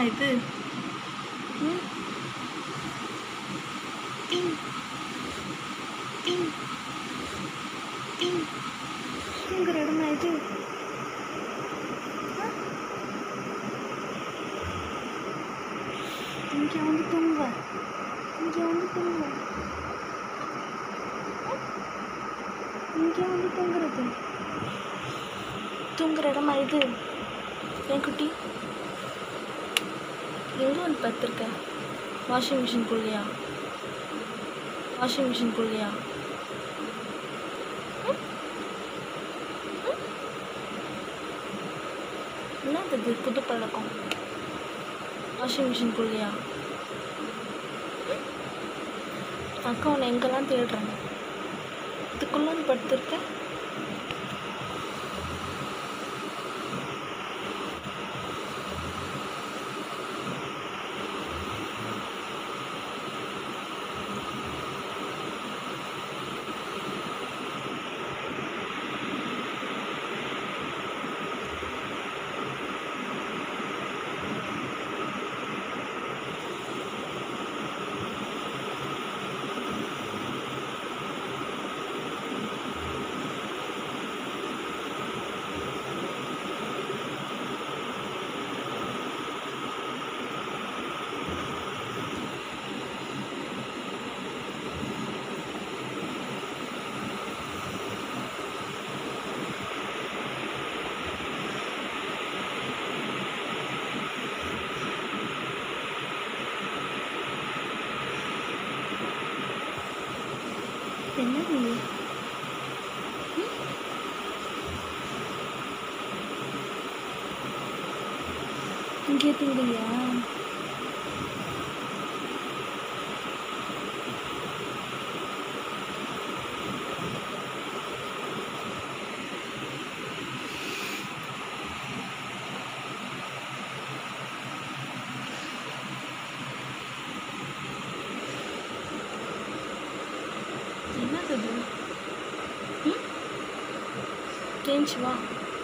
இது? டிங் டிங் டிங் தூங்குற இடமா இது? இங்கே வந்து தூங்குவ, இங்கே வந்து தூங்குவ, இங்கே வந்து தூங்குறது. தூங்குற இடமா இது? என் குட்டி எங்கே வந்து பார்த்துருக்க? வாஷிங் மிஷின்குள்ளையா? வாஷிங் மிஷின்குள்ளையா? என்னது புது பழக்கம்? வாஷிங் மிஷின்குள்ளையா? அக்கா உன்னை எங்கெல்லாம் தேடுறாங்க? இதுக்குள்ளே வந்து படுத்துருக்க? என்ன நீ இங்கே தூங்குறியா? என்னது? ஏஞ்சி வா,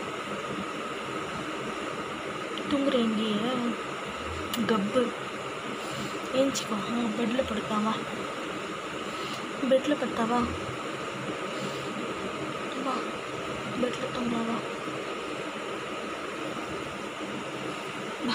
தூங்குற எங்கேயே கப்பு. ஏஞ்சிக்கோ, பெட்டில் படுத்தாவா, பெட்டில் படுத்தாவா, வா பெட்டில் தூங்கலாவா, வா.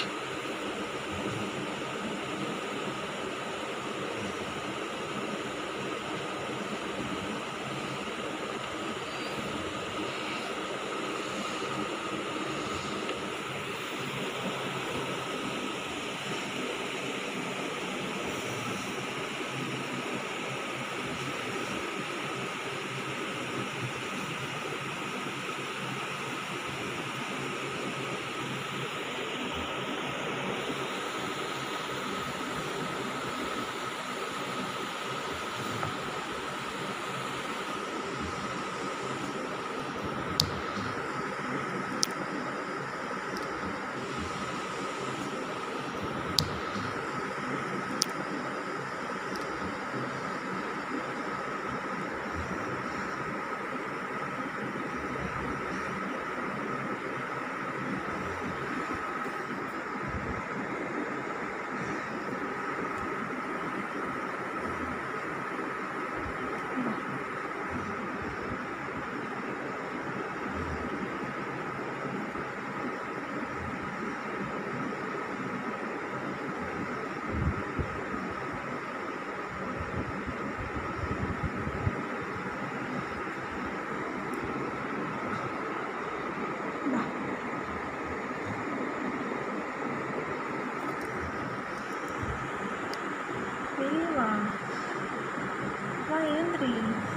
வெளியே வா, வா ஏந்திரி.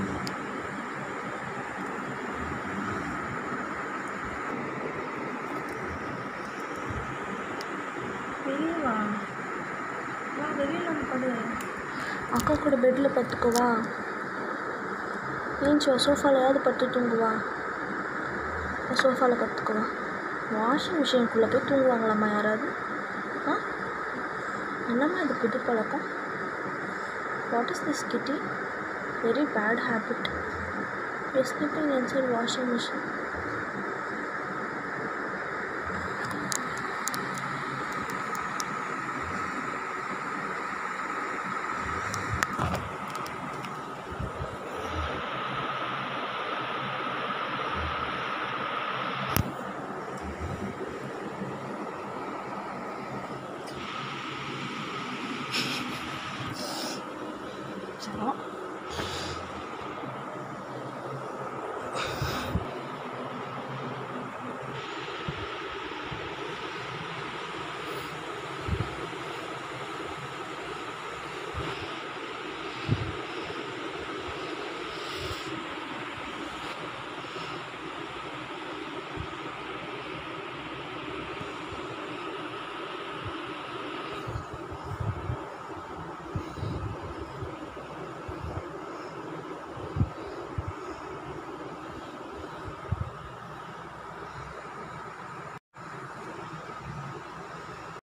வெளியே வா, வா வெளியில் வந்து படு. அக்கா கூட பெட்டில் படுத்துக்குவா. ஏஞ்சி வா, சோஃபாலையாவது படுத்து தூங்குவா. சோஃபாவில் படுத்துக்குவா. வாஷிங் மிஷினுக்குள்ளே போய் தூங்குவாங்களாம்மா யாராவது? என்னம்மா இது புது பழக்கம்? What is this kitty? Very bad habit. You're sleeping inside washing machine. Uh,